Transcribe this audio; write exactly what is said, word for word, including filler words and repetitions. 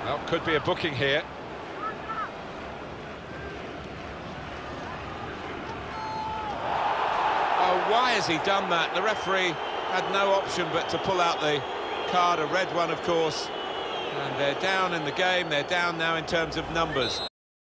Well, could be a booking here. Oh, why has he done that? The referee had no option but to pull out the card, a red one, of course. And they're down in the game, they're down now in terms of numbers.